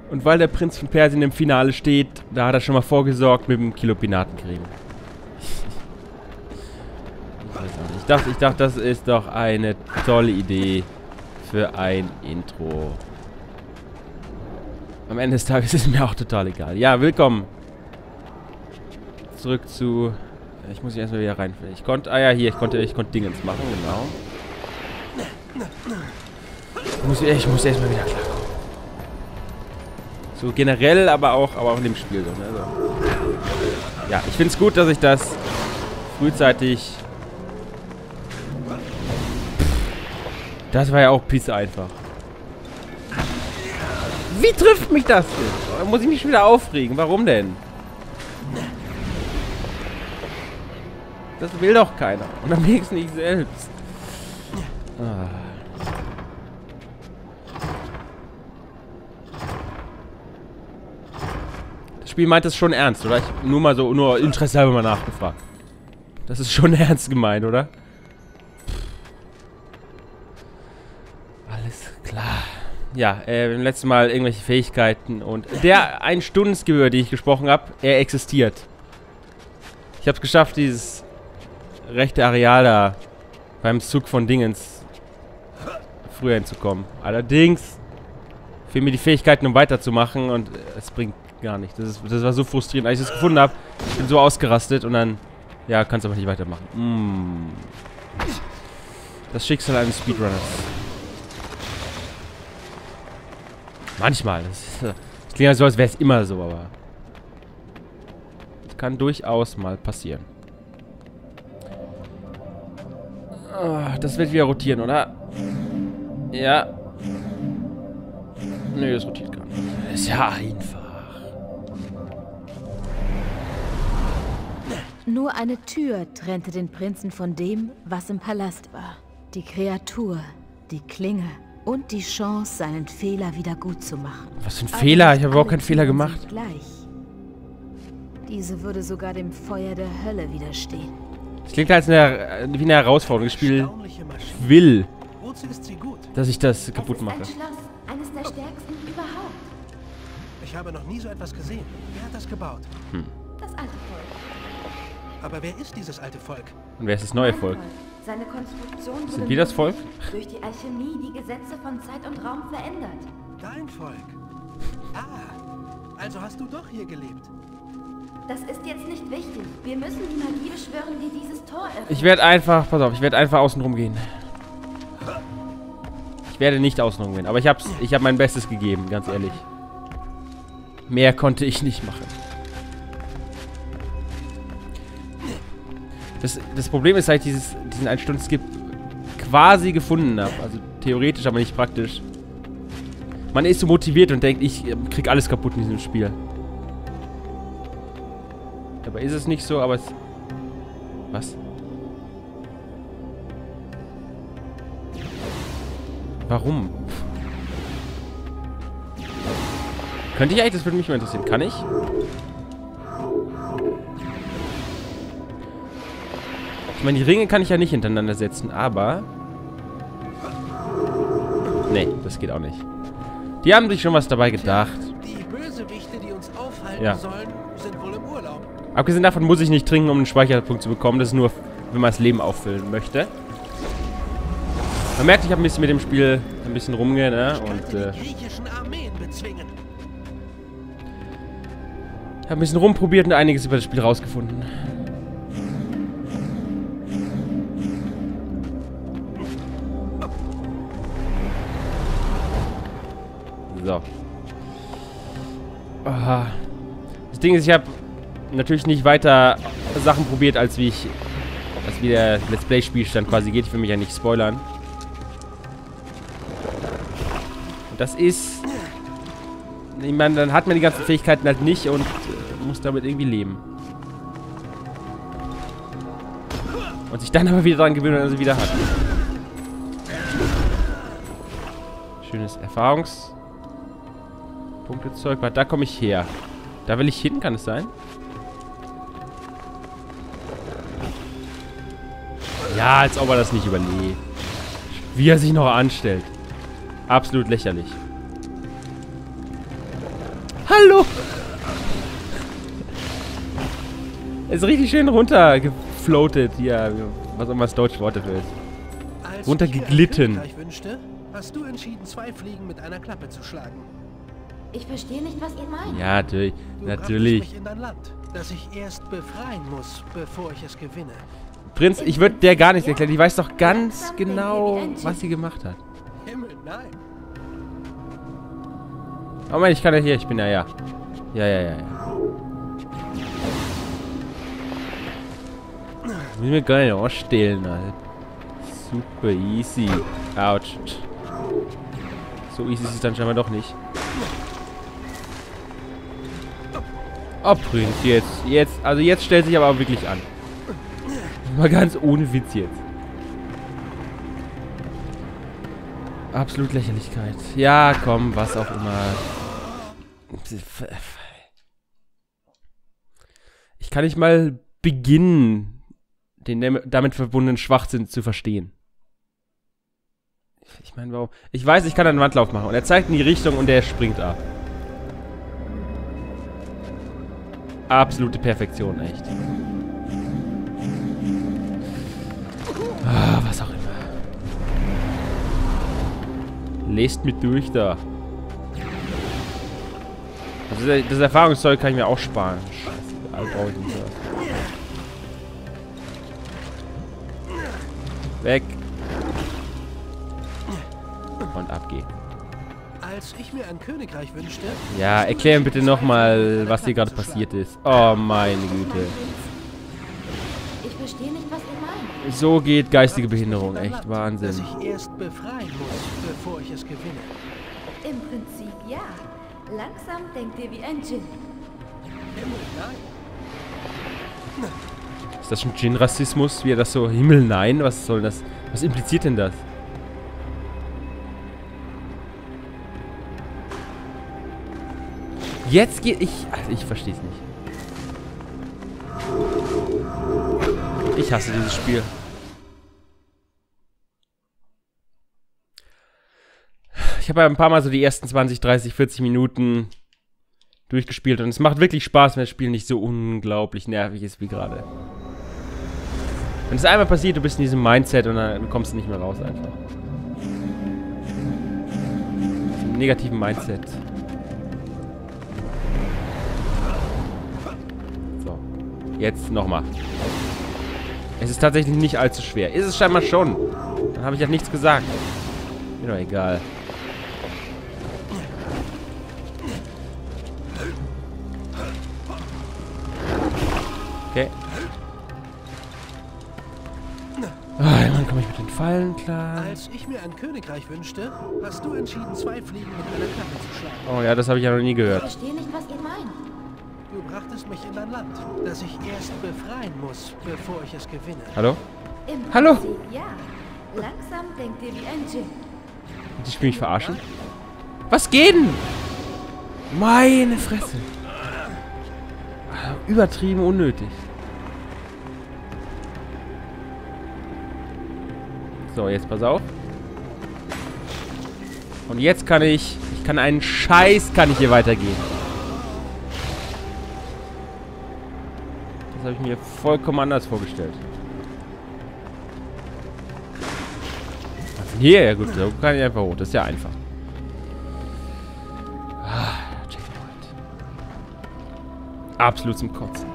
Und weil der Prinz von Persien im Finale steht, da hat er schon mal vorgesorgt mit dem Kilo Pinatencreme. Ich dachte, das ist doch eine tolle Idee für ein Intro. Am Ende des Tages ist es mir auch total egal. Ja, willkommen. Zurück zu... Ich muss mich erstmal wieder reinfinden. Ich konnte Dingens machen, genau. Ich muss erstmal wieder klarkommen. So generell, aber auch in dem Spiel. So, ne? So. Ja, ich finde es gut, dass ich das frühzeitig... Das war ja auch pisse einfach. Wie trifft mich das denn? Da muss ich mich schon wieder aufregen. Warum denn? Das will doch keiner. Und am wenigsten ich selbst. Ah. Das Spiel meint es schon ernst, oder? Ich nur Interesse halber mal nachgefragt. Das ist schon ernst gemeint, oder? Alles klar. Ja, beim letzten Mal irgendwelche Fähigkeiten und der Ein-Stunden-Skip, die ich gesprochen habe, er existiert. Ich habe es geschafft, dieses rechte Areal da beim Zug von Dingens früher hinzukommen. Allerdings fehlen mir die Fähigkeiten, um weiterzumachen und es bringt gar nichts. Das war so frustrierend. Als ich das gefunden habe, ich bin so ausgerastet und dann, ja, kannst aber nicht weitermachen. Das Schicksal eines Speedrunners. Manchmal. Das klingt ja so, als wäre es immer so, aber das kann durchaus mal passieren. Das wird wieder rotieren, oder? Ja. Nö, das rotiert gar nicht. Das ist ja einfach. Nur eine Tür trennte den Prinzen von dem, was im Palast war. Die Kreatur, die Klinge und die Chance, seinen Fehler wieder gut zu machen. Was für ein Fehler? Ich habe überhaupt keinen Fehler gemacht. Gleich. Diese würde sogar dem Feuer der Hölle widerstehen. Das klingt als wie eine Herausforderung. Das Spiel will, dass ich das kaputt mache. Es ist ein Schloss, eines der stärksten überhaupt. Ich habe noch nie so etwas gesehen. Wer hat das gebaut? Das alte Volk. Aber wer ist dieses alte Volk? Und wer ist das neue Volk? Seine Konstruktion Sind wir das Volk? durch die Alchemie die Gesetze von Zeit und Raum verändert. Dein Volk. Ah, also hast du doch hier gelebt. Das ist jetzt nicht wichtig. Wir müssen die Magie beschwören, die dieses Tor öffnet. Ich werde einfach, pass auf, ich werde einfach außen rum gehen. Ich werde nicht außen rum gehen, aber ich habe mein Bestes gegeben, ganz ehrlich. Mehr konnte ich nicht machen. Das Problem ist, seit ich diesen 1-Stunden-Skip quasi gefunden habe. Also theoretisch, aber nicht praktisch. Man ist so motiviert und denkt, ich krieg alles kaputt in diesem Spiel. Dabei ist es nicht so, aber es... Was? Warum? Könnte ich eigentlich? Das würde mich mal interessieren. Kann ich? Ich meine, die Ringe kann ich ja nicht hintereinander setzen, aber... Nee, das geht auch nicht. Die haben sich schon was dabei gedacht. Die Bösewichte, die uns aufhalten sollen, sind wohl im Urlaub. Abgesehen davon muss ich nicht trinken, um einen Speicherpunkt zu bekommen. Das ist nur, wenn man das Leben auffüllen möchte. Man merkt, ich habe ein bisschen mit dem Spiel ein bisschen rumgehen, ne? Und die griechischen Armeen bezwingen. habe ein bisschen rumprobiert und einiges über das Spiel rausgefunden. So. Aha. Das Ding ist, ich habe natürlich nicht weiter Sachen probiert, als wie der Let's Play-Spielstand quasi geht. Ich will mich ja nicht spoilern. Und das ist... Ich meine, dann hat man die ganzen Fähigkeiten halt nicht und muss damit irgendwie leben. Und sich dann aber wieder daran gewöhnen, wenn er sie wieder hat. Schönes Erfahrungspunktezeug. Da komme ich her. Da will ich hin, kann es sein? Ja, als ob er das nicht überlebt. Wie er sich noch anstellt. Absolut lächerlich. Hallo! Ist richtig schön runtergefloatet. Ja, was auch immer das deutsche Wort dafür ist. Als Runtergeglitten. ich mir ein Königreich wünschte, hast du entschieden, 2 Fliegen mit einer Klappe zu schlagen. Ich verstehe nicht, was ihr meint. Ja, natürlich. Du Natürlich. brachtest mich in dein Land, das ich erst befreien muss, bevor ich es gewinne. Prinz, ich würde der gar nichts erklären. Ich weiß doch ganz genau, was sie gemacht hat. Himmel, nein. Oh Mann, ich kann ja hier. Ich bin ja. Ja. Will mir gar nicht ausstellen, Alter. Super easy. Autsch. So easy ist es dann scheinbar doch nicht. Oh, Prinz, jetzt stellt sich aber auch wirklich an. Mal ganz ohne Witz jetzt. Absolut Lächerlichkeit. Ja, komm, was auch immer. Ich kann nicht mal beginnen, den damit verbundenen Schwachsinn zu verstehen. Ich meine, warum? Ich weiß, ich kann einen Wandlauf machen. Und er zeigt in die Richtung und er springt ab. Absolute Perfektion, echt. Ah, was auch immer. Lest mit durch da. Also das Erfahrungszeug kann ich mir auch sparen. Scheiße, brauche ich nicht. Weg. Und abgehen. Als ich mir ein Königreich wünschte... Ja, erklär mir bitte nochmal, was hier gerade passiert ist. Oh, meine Güte. Ich verstehe nicht, was ihr meint. So geht geistige Behinderung. Echt Wahnsinn. Das ich erst befreien muss, bevor ich es gewinne. Im Prinzip ja. Langsam denkt ihr wie ein Djinn. Himmel, nein. Ist das schon Djinn-Rassismus? Wie er das so... Himmel, nein? Was soll das? Was impliziert denn das? Jetzt geht... Also ich verstehe es nicht. Ich hasse dieses Spiel. Ich habe ja ein paar Mal so die ersten 20, 30, 40 Minuten durchgespielt und es macht wirklich Spaß, wenn das Spiel nicht so unglaublich nervig ist wie gerade. Wenn es einmal passiert, du bist in diesem Mindset und dann kommst du nicht mehr raus einfach. Im negativen Mindset. So. Jetzt nochmal. Es ist tatsächlich nicht allzu schwer. Ist es scheinbar schon. Dann habe ich ja nichts gesagt. Mir doch egal. Okay. Dann komme ich mit den Fallen klar. Als ich mir ein Königreich wünschte, hast du entschieden, 2 Fliegen mit einer Klappe zu schlagen. Oh ja, das habe ich ja noch nie Ich gehört. verstehe nicht, was ihr meint. Du brachtest mich in ein Land, das ich erst befreien muss, bevor ich es gewinne. Hallo? Im Hallo? Prinzip ja. Langsam denkt ihr wie ein Djinn. Die spielen mich verarschen? Was geht denn? Meine Fresse. Übertrieben unnötig. So, jetzt pass auf. Und jetzt kann ich einen Scheiß kann ich hier weitergehen. Das habe ich mir vollkommen anders vorgestellt. Von hier, ja gut, so kann ich einfach hoch. Das ist ja einfach. Checkpoint. Absolut zum Kotzen.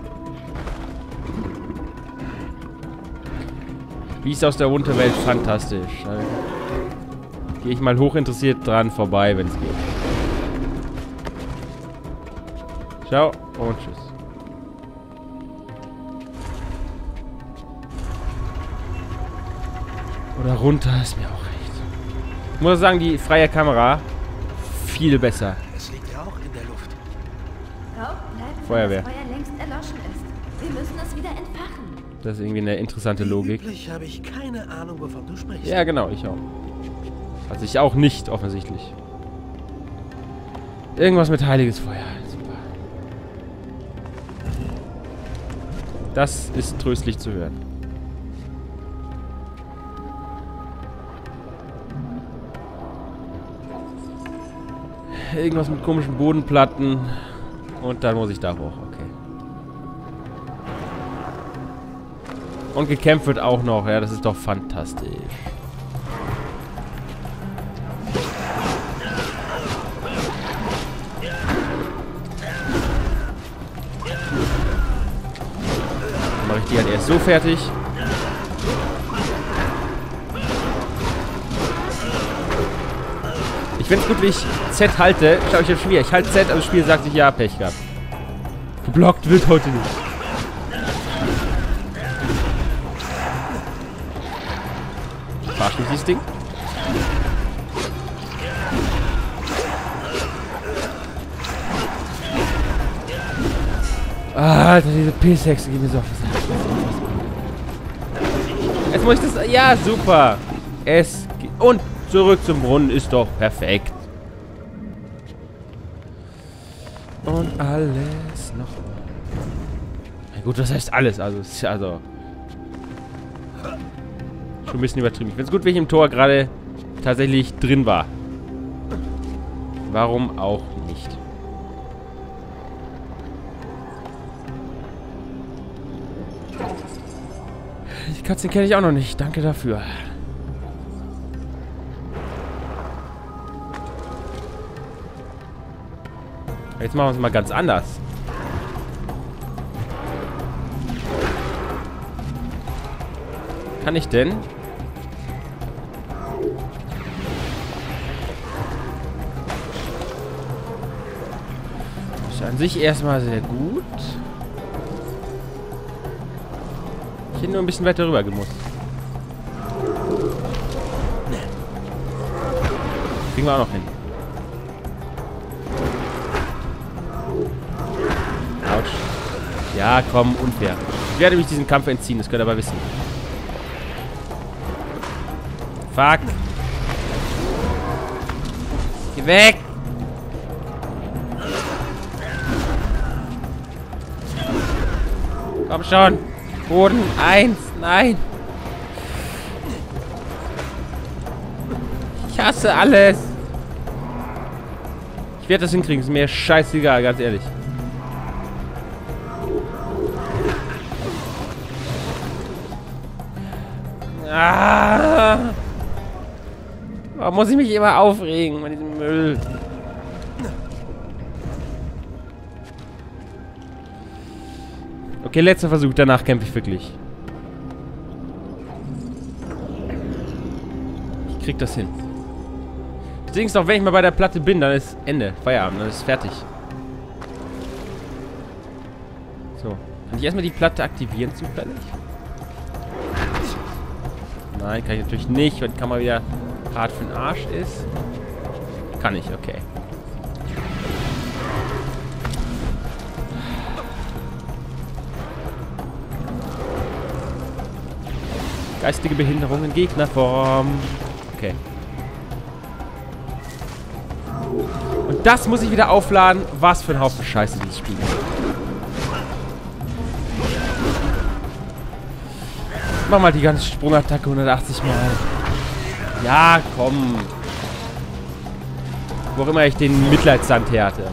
Wie ist aus der Unterwelt fantastisch. Gehe ich mal hochinteressiert dran vorbei, wenn es geht. Ciao und tschüss. Oder runter, ist mir auch recht. Ich muss sagen, die freie Kamera viel besser. Es liegt ja auch in der Luft. Rauch bleibt, Feuerwehr. wenn das Feuer längst erloschen ist. Wir müssen es wieder entfachen. Das ist irgendwie eine interessante Logik. Üblich habe ich keine Ahnung, wovon du sprichst. Ja, genau, ich auch. Also ich auch nicht, offensichtlich. Irgendwas mit heiliges Feuer. Super. Das ist tröstlich zu hören. Irgendwas mit komischen Bodenplatten. Und dann muss ich da hoch. Okay. Und gekämpft wird auch noch. Ja, das ist doch fantastisch. Dann mache ich die halt erst so fertig. Ich finde es gut, wie ich Z halte. Schau, ich habe schwer. Ich halte Z, aber das Spiel sagt sich, ja, Pech gehabt. Geblockt wird heute nicht. Verarscht mich dieses Ding? Alter, diese P-Sexe gehen mir so auf den Sack. Jetzt muss ich das... Ja, super. Und zurück zum Brunnen ist doch perfekt. Und alles noch... Na gut, das heißt alles. Also, schon ein bisschen übertrieben. Ich finde es gut, wenn ich im Tor gerade tatsächlich drin war. Warum auch nicht? Die Katze kenne ich auch noch nicht. Danke dafür. Jetzt machen wir es mal ganz anders. Kann ich denn? Ist an sich erstmal sehr gut. Ich hätte nur ein bisschen weiter rüber gemusst. Kriegen wir auch noch hin. Autsch. Ja, komm, unfair. Ich werde mich diesem Kampf entziehen, das könnt ihr aber wissen. Fuck. Geh weg. Komm schon. Boden 1. Nein. Ich hasse alles. Ich werde das hinkriegen. Ist mir scheißegal, ganz ehrlich. Ah. Warum muss ich mich immer aufregen mit diesem Müll? Okay, letzter Versuch. Danach kämpfe ich wirklich. Ich krieg das hin. Das Ding ist auch, wenn ich mal bei der Platte bin, dann ist Ende. Feierabend, dann ist fertig. So. Kann ich erstmal die Platte aktivieren zufällig? Nein, kann ich natürlich nicht, weil die Kamera wieder hart für den Arsch ist. Kann ich, okay. Geistige Behinderung in Gegnerform. Okay. Und das muss ich wieder aufladen. Was für ein Haufen Scheiße dieses Spiel ist. Mach mal die ganze Sprungattacke 180 Mal. Ja, komm. Wo auch immer ich den Mitleidssand her hatte.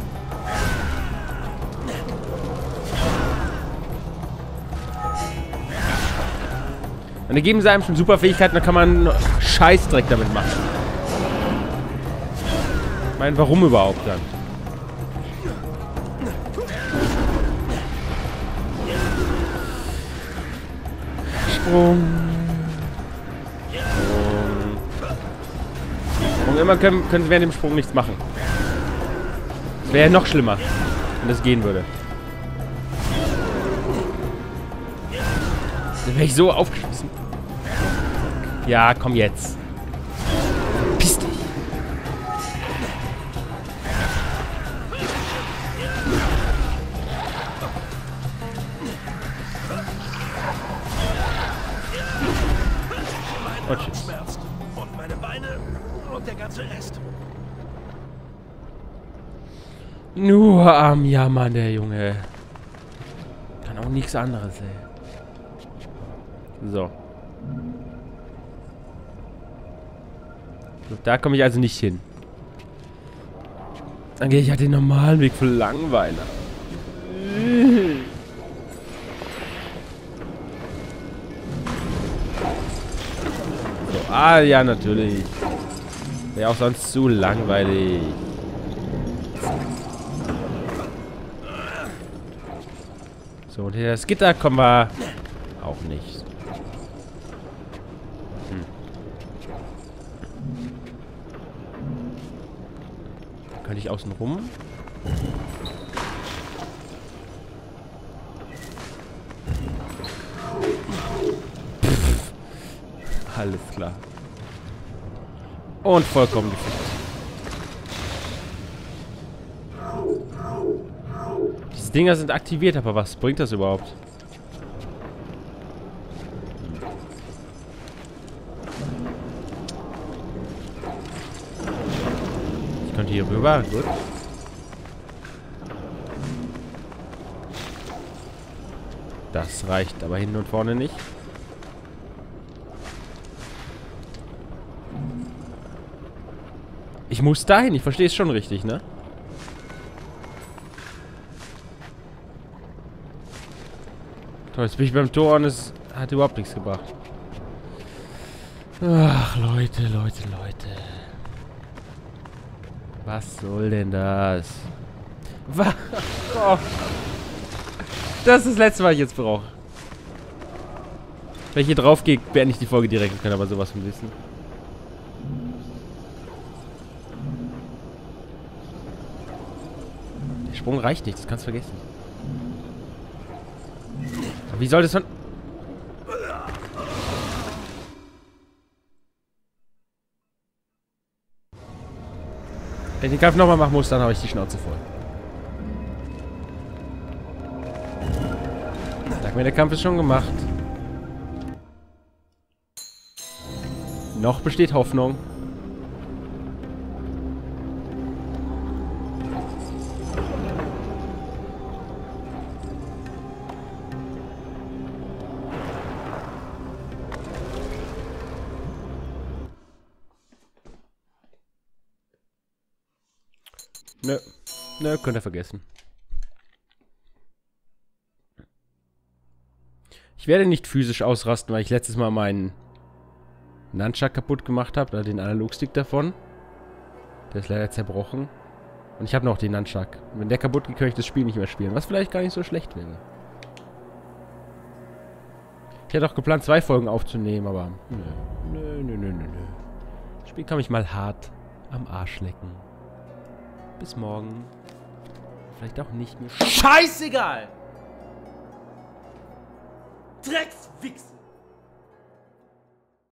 Und dann geben sie einem schon super Fähigkeiten, da kann man Scheißdreck damit machen. Ich meine, warum überhaupt dann? Sprung. Und immer können sie während dem Sprung nichts machen. Das wäre ja noch schlimmer, wenn das gehen würde. Dann wäre ich so aufgeschmissen. Ja, komm jetzt. Piss dich. Mein Arm schmerzt. Und meine Beine und der ganze Rest. Nur am Jammern, der Junge. Kann auch nichts anderes, ey. So. So, da komme ich also nicht hin. Dann gehe ich halt den normalen Weg für Langweiler. So, ah ja, natürlich. Wäre auch sonst zu langweilig. So, und hier das Gitter kommen wir auch nicht. Könnte ich außen rum? Alles klar. Und vollkommen gefickt. Diese Dinger sind aktiviert, aber was bringt das überhaupt? Ich könnte hier rüber, gut. Das reicht aber hinten und vorne nicht. Ich muss dahin, ich verstehe es schon richtig, ne? Toll, jetzt bin ich beim Tor und es hat überhaupt nichts gebracht. Ach, Leute, Leute, Leute. Was soll denn das? Was? Oh. Das ist das letzte, was ich jetzt brauche. Wenn ich hier drauf gehe, beende ich die Folge direkt und kann aber sowas von wissen. Der Sprung reicht nicht, das kannst du vergessen. Aber wie soll das von... Wenn ich den Kampf nochmal machen muss, dann habe ich die Schnauze voll. Sag mir, der Kampf ist schon gemacht. Noch besteht Hoffnung. Nö. Nö, könnt ihr vergessen. Ich werde nicht physisch ausrasten, weil ich letztes Mal meinen Nunchuck kaputt gemacht habe, oder den Analogstick davon. Der ist leider zerbrochen. Und ich habe noch den Nunchuck. Und wenn der kaputt geht, kann ich das Spiel nicht mehr spielen. Was vielleicht gar nicht so schlecht wäre. Ich hätte auch geplant, 2 Folgen aufzunehmen, aber nö. Das Spiel kann mich mal hart am Arsch lecken. Bis morgen. Vielleicht auch nicht mehr. Scheißegal! Dreckswichse!